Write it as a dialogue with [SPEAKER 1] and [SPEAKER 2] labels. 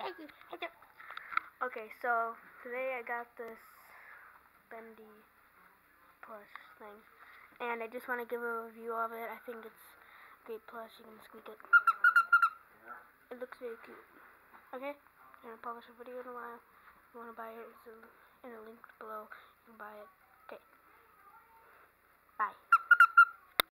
[SPEAKER 1] Okay, so today I got this bendy plush thing, and I just want to give a review of it. I think it's great plush. You can squeak it. It looks very cute. Okay, I'm gonna publish a video in a while. If you want to buy it, it's in the link below. You can buy it. Okay.